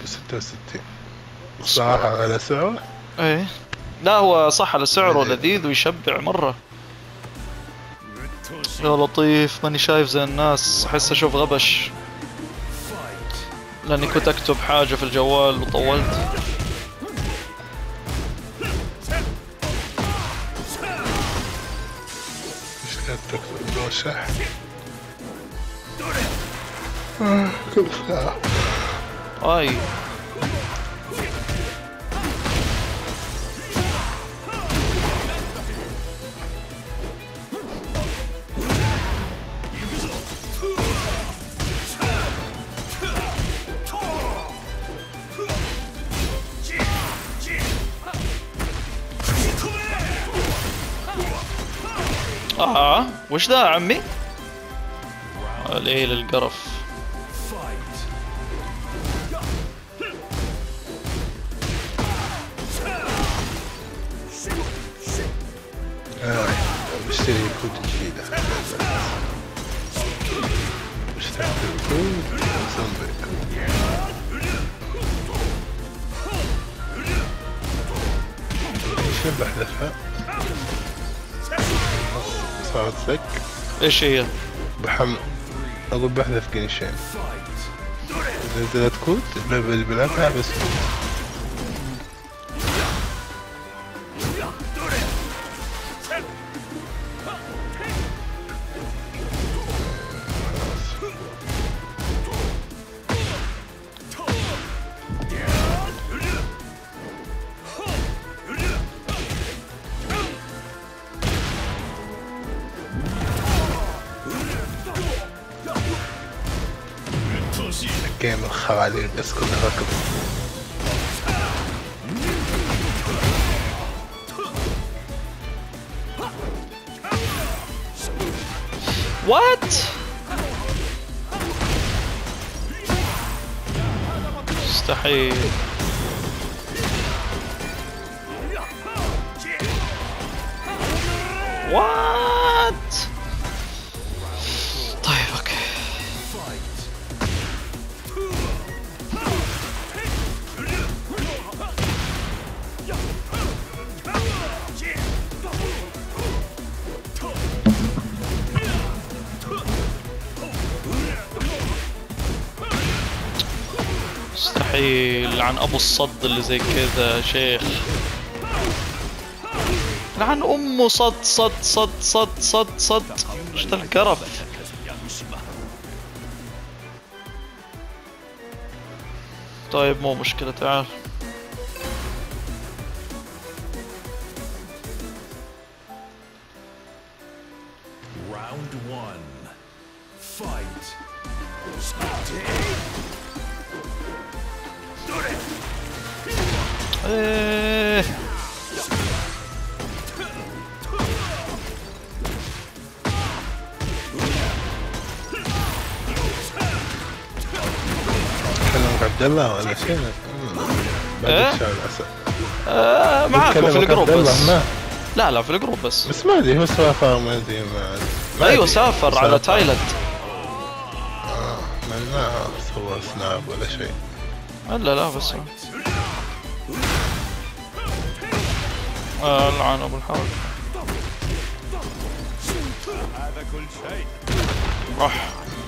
66 صراحة على سعره. ايه لا هو صح على سعره لذيذ ويشبع مرة. يا لطيف ماني شايف زي الناس، احس اشوف غبش لاني كنت اكتب حاجة في الجوال وطولت. ايش قاعد تكتب موشح؟ كل ساعة. اي وش ذا عمي؟ ليل القرف. بشتري كود جديدة. بشتري كود زومبي. شو بحذفها؟ صارت سك. ايش هي؟ اقول بحذف جنشين. نزلت كود اللي بلعبها بس جيم الخوالي بس كلها ركض. وات؟ مستحيل. وات؟ طيب اوكي. مستحيل، لعن ابو الصد اللي زي كذا شيخ، لعن امه صد صد صد صد صد صد. ايش ذا القرف؟ طيب مو مشكلة، تعال. ايه كلمك عبد الله ولا شيء؟ ايه؟ معاكم في الجروب بس. لا لا في الجروب بس ما ادري هو سافر ما ادري ايوه سافر على تايلاند. ما صور سناب ولا شيء. لا بس لعن ابو الحرب. هذا كل شيء. راح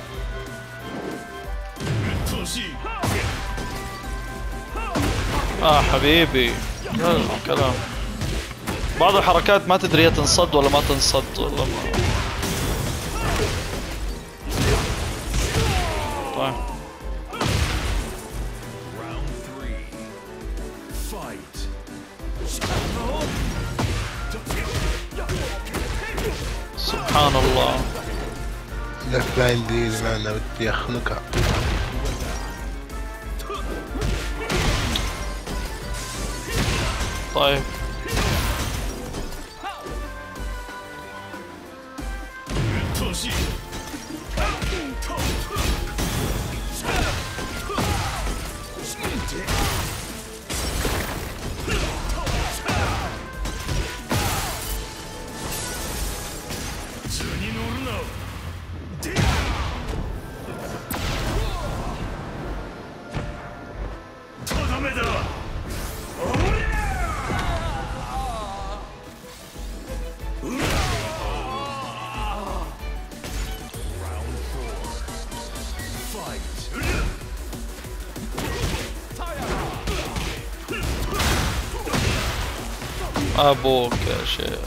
حبيبي. كلام بعض الحركات ما تدري هي تنصد ولا ما تنصد ولا ما. طيب سبحان الله. لف لاين دي اللي انا بدي اخنقها. طيب ابوك يا شيخ.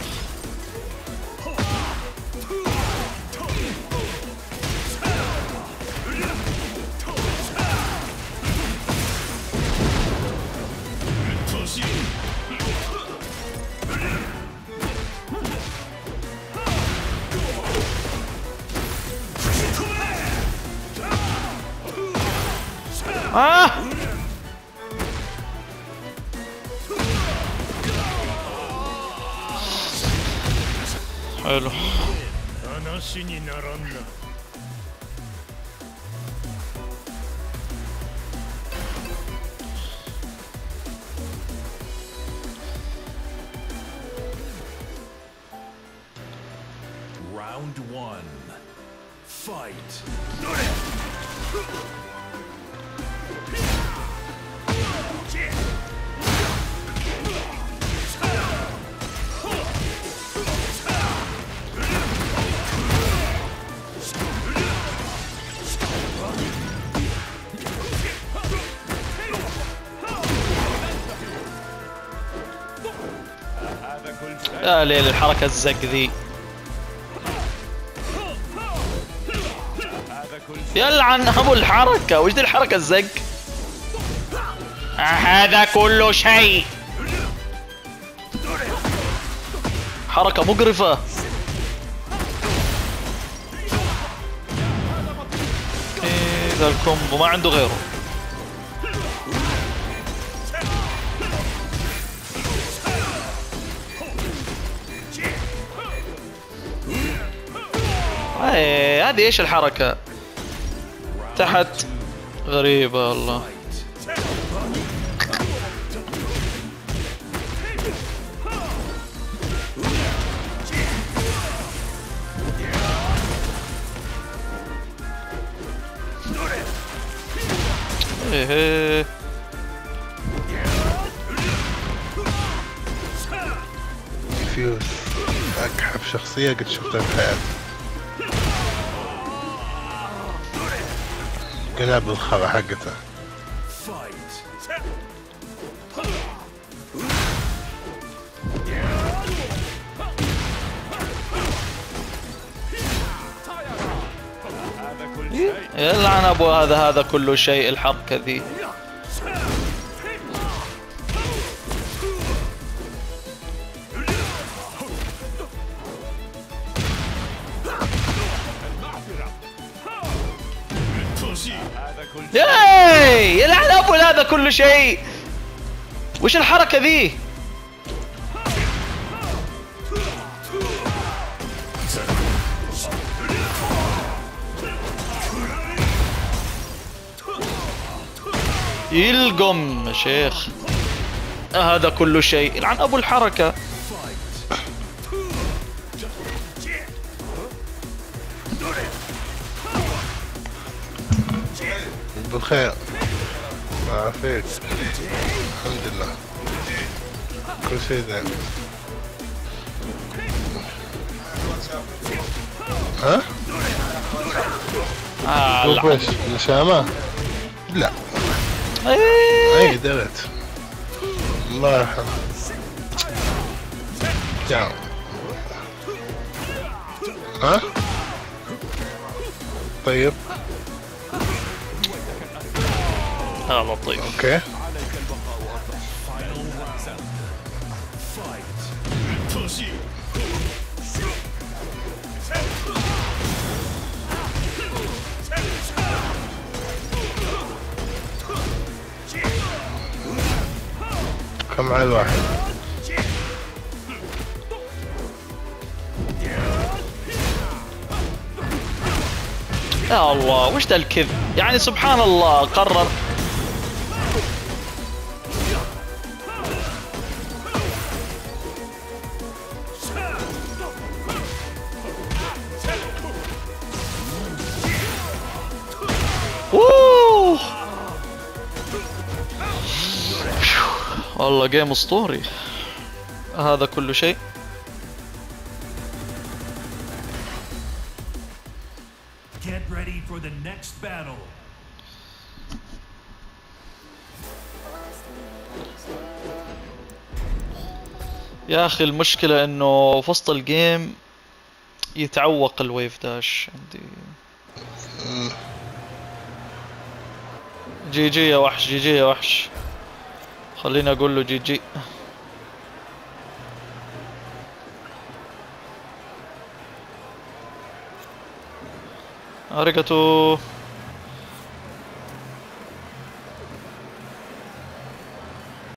حلو. Round 1. Fight. يا ليل الحركة الزق ذي. يلعن ابو الحركة، وش ذي الحركة الزق؟ هذا كل شيء. حركة مقرفة. ذا الكومبو ما عنده غيره. هذه ايش الحركة؟ تحت غريبة والله. ايه فيوز اكحف شخصية قد شفتها في حياتي. قلب الخرا حقته. يلعن ابو هذا كل شيء الحركة ذي. ياي يلعن ابو هذا كل شيء. وش الحركة ذي؟ يلقم يا شيخ. هذا كل شيء يلعن ابو الحركة. بالخير. عافيك. الحمد لله. كل شيء زين. ها؟ وش؟ نشامة؟ لا. اي درت. الله يرحمه. جاو. ها؟ طيب. لطيف. اوكي. كم على الواحد؟ يا الله وش ذا الكذب؟ يعني سبحان الله قرر. والله جيم اسطوري. هذا كل شيء. Get ready for the next battle. يا اخي المشكلة انه في وسط الجيم يتعوق الويف داش عندي. جي جي يا وحش، جي جي يا وحش. خليني اقول له جي جي. اريجاتو.